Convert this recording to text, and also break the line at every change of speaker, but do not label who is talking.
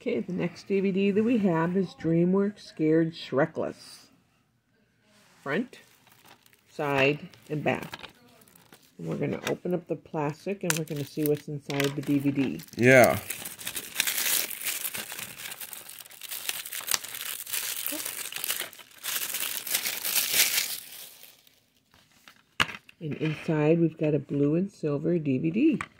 Okay, the next DVD that we have is DreamWorks Scared Shrekless. Front, side, and back. And we're going to open up the plastic and we're going to see what's inside the DVD.
Yeah.
And inside we've got a blue and silver DVD.